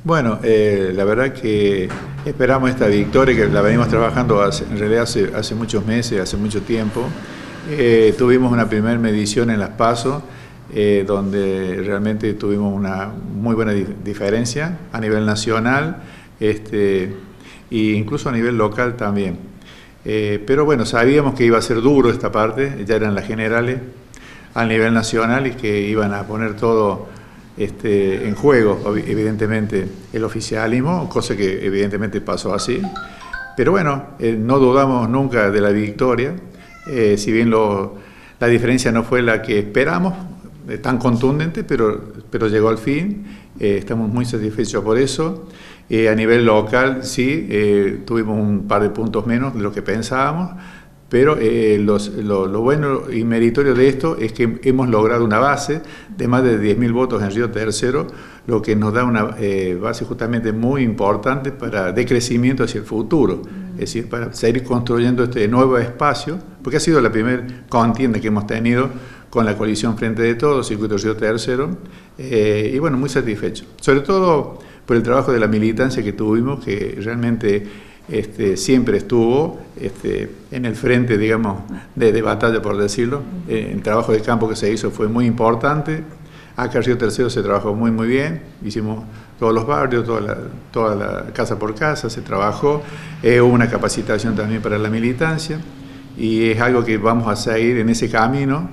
Bueno, la verdad que esperamos esta victoria, que la venimos trabajando en realidad hace muchos meses, hace mucho tiempo. Tuvimos una primera medición en las PASO, donde realmente tuvimos una muy buena diferencia a nivel nacional, e incluso a nivel local también. Pero bueno, sabíamos que iba a ser duro esta parte, ya eran las generales a nivel nacional y que iban a poner todo en juego, evidentemente, el oficialismo, cosa que evidentemente pasó así. Pero bueno, no dudamos nunca de la victoria, si bien la diferencia no fue la que esperamos, tan contundente, pero llegó al fin. Estamos muy satisfechos por eso. A nivel local, sí, tuvimos un par de puntos menos de lo que pensábamos, pero lo bueno y meritorio de esto es que hemos logrado una base de más de 10.000 votos en Río Tercero, lo que nos da una base justamente muy importante de crecimiento hacia el futuro, es decir, para seguir construyendo este nuevo espacio, porque ha sido la primera contienda que hemos tenido con la coalición Frente de Todos, Circuito Río Tercero, y bueno, muy satisfecho, sobre todo por el trabajo de la militancia que tuvimos, que realmente siempre estuvo en el frente, digamos, de batalla, por decirlo. El trabajo de campo que se hizo fue muy importante. Acá en Río Tercero se trabajó muy bien, hicimos todos los barrios, toda la casa por casa se trabajó, hubo una capacitación también para la militancia y es algo que vamos a seguir en ese camino,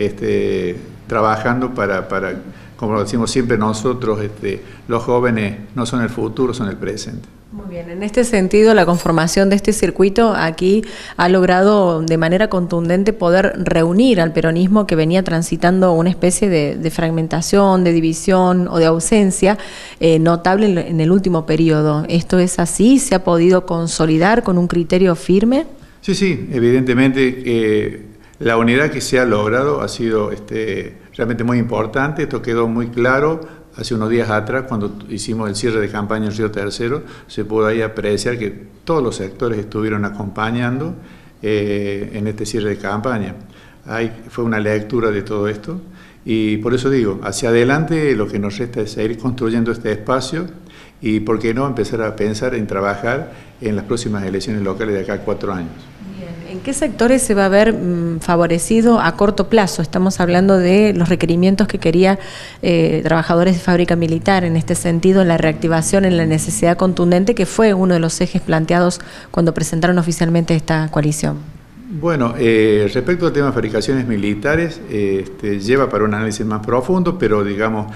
trabajando para, como lo decimos siempre nosotros, los jóvenes no son el futuro, son el presente. Muy bien, en este sentido la conformación de este circuito aquí ha logrado de manera contundente poder reunir al peronismo que venía transitando una especie de fragmentación, de división o de ausencia notable en el último periodo. ¿Esto es así? ¿Se ha podido consolidar con un criterio firme? Sí, evidentemente la unidad que se ha logrado ha sido realmente muy importante. Esto quedó muy claro hace unos días atrás, cuando hicimos el cierre de campaña en Río Tercero. Se pudo ahí apreciar que todos los sectores estuvieron acompañando en este cierre de campaña. Fue una lectura de todo esto y por eso digo, hacia adelante lo que nos resta es seguir construyendo este espacio y, ¿por qué no?, empezar a pensar en trabajar en las próximas elecciones locales de acá a 4 años. ¿En qué sectores se va a ver favorecido a corto plazo? Estamos hablando de los requerimientos que quería trabajadores de fábrica militar, en este sentido, en la reactivación, en la necesidad contundente, que fue uno de los ejes planteados cuando presentaron oficialmente esta coalición. Bueno, respecto al tema de fabricaciones militares, lleva para un análisis más profundo, pero digamos,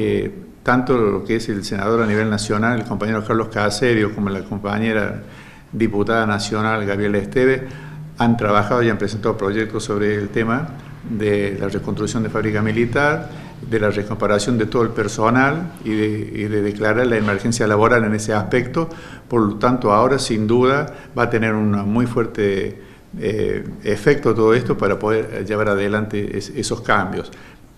tanto lo que es el senador a nivel nacional, el compañero Carlos Caserio, como la compañera diputada nacional Gabriela Esteve, han trabajado y han presentado proyectos sobre el tema de la reconstrucción de fábrica militar, de la recuperación de todo el personal y de declarar la emergencia laboral en ese aspecto. Por lo tanto, ahora sin duda va a tener un muy fuerte efecto todo esto para poder llevar adelante esos cambios.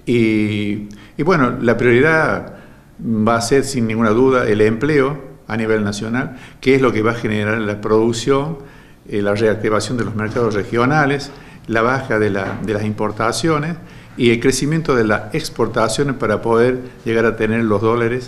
Y bueno, la prioridad va a ser sin ninguna duda el empleo a nivel nacional, que es lo que va a generar la producción, la reactivación de los mercados regionales, la baja de las importaciones y el crecimiento de las exportaciones para poder llegar a tener los dólares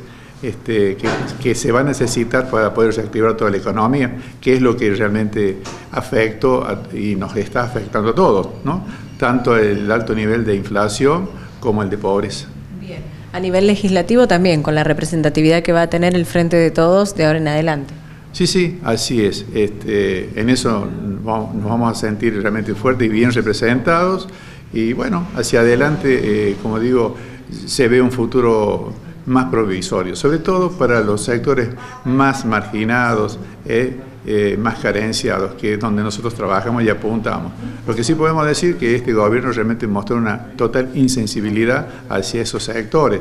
que se va a necesitar para poder reactivar toda la economía, que es lo que realmente afectó y nos está afectando a todos, ¿no? Tanto el alto nivel de inflación como el de pobreza. Bien. A nivel legislativo también, con la representatividad que va a tener el Frente de Todos de ahora en adelante. Sí, así es. En eso nos vamos a sentir realmente fuertes y bien representados. Y bueno, hacia adelante, como digo, se ve un futuro más provisorio, sobre todo para los sectores más marginados, más carenciados, que es donde nosotros trabajamos y apuntamos. Lo que sí podemos decir que este gobierno realmente mostró una total insensibilidad hacia esos sectores.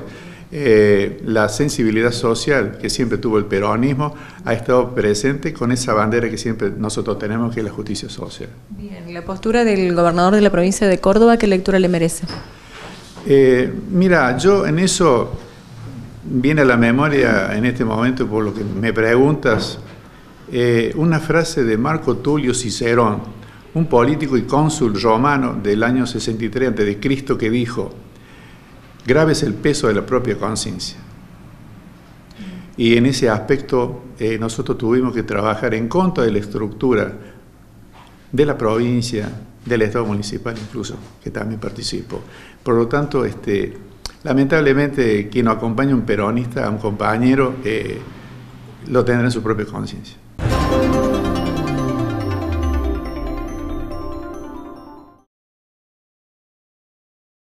La sensibilidad social que siempre tuvo el peronismo ha estado presente con esa bandera que siempre nosotros tenemos, que es la justicia social. Bien, la postura del gobernador de la provincia de Córdoba, ¿qué lectura le merece? Mira, yo en eso viene a la memoria en este momento, por lo que me preguntas, una frase de Marco Tulio Cicerón, un político y cónsul romano del año 63 a.C., que dijo: grave es el peso de la propia conciencia. y en ese aspecto nosotros tuvimos que trabajar en contra de la estructura de la provincia, del Estado municipal incluso, que también participó. Por lo tanto, lamentablemente, quien acompaña a un peronista, a un compañero, lo tendrá en su propia conciencia.